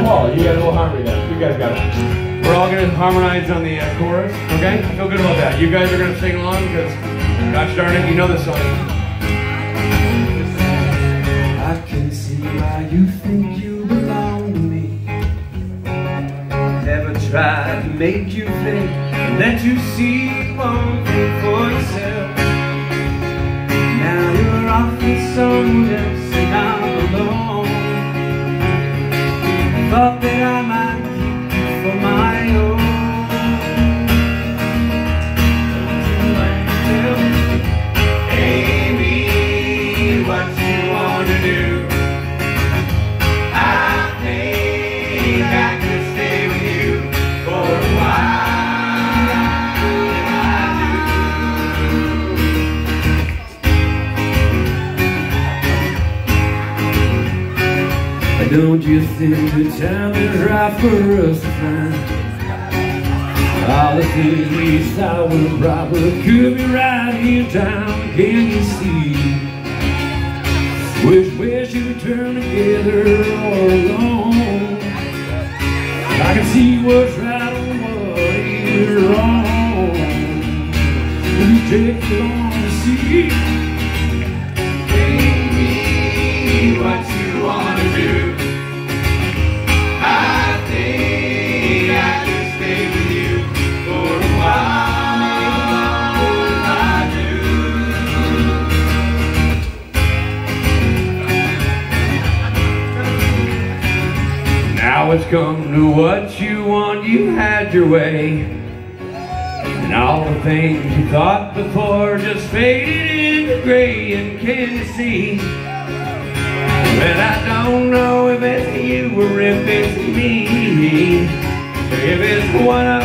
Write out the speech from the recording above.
Paul, you got a little harmony there. You guys got it. We're all going to harmonize on the chorus, okay? I feel good about that. You guys are going to sing along because, gosh darn it, you know this song. I can see why you think you belong to me. Never tried to make you think that you see one thing for yourself. Now you're off with someone else and I'm alone. Thought that I might keep you for my own. Amy, what you want to do? I think I could stay with you for a while. Don't you think the time is right for us to find all the things we thought were proper could be right here in town? Can you see which way should we turn together or alone? I can see what's right and what is wrong. Will you take it on to see? Baby, what you want to do? Now it's come to what you want, you had your way, and all the things you thought before just faded into gray. And can you see that I don't know if it's you or if it's me, if it's what